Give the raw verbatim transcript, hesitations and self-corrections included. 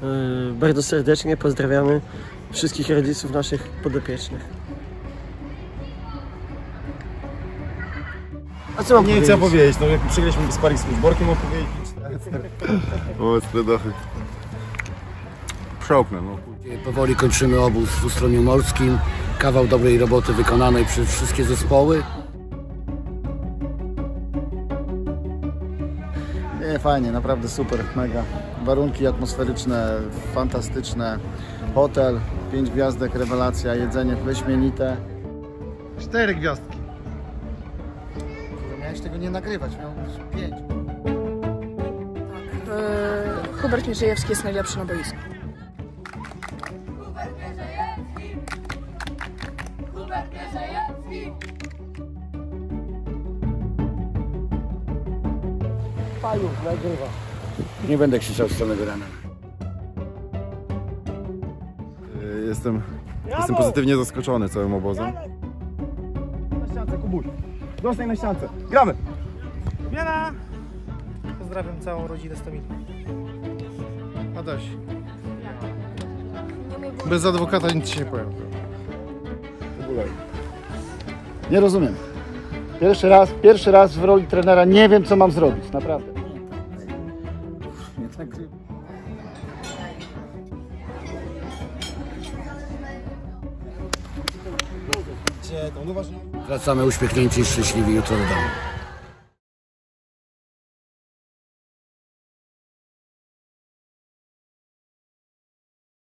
Bardzo serdecznie pozdrawiamy wszystkich rodziców naszych podopiecznych. A co mam Nie chcę powiedzieć, no jak przegraliśmy sparring z Borkiem, mam powiedzieć. Ostre dachy. Przełknę, no. Powoli kończymy obóz w Ustroniu Morskim. Kawał dobrej roboty wykonanej przez wszystkie zespoły. Nie, fajnie, naprawdę super, mega. Warunki atmosferyczne, fantastyczne. Hotel, pięć gwiazdek, rewelacja, jedzenie wyśmienite. Cztery gwiazdki. Miałeś tego nie nagrywać, miał być pięć. Yy, Hubert Mierzejewski jest najlepszy na boisku. Pajów nagrywa. Nie będę krzyczał z samego rana. Jestem, jestem pozytywnie zaskoczony całym obozem. Na ściance, Kubuś. Dostaj na ściance. Gramy! Zmiana! Pozdrawiam całą rodzinę z Tomili. Adaś. Bez adwokata nic się nie powiem. W ogóle. Nie rozumiem. Pierwszy raz, pierwszy raz w roli trenera nie wiem, co mam zrobić, naprawdę. Nie nagrywam. Wracamy uśmiechnięci i szczęśliwi jutro do domu.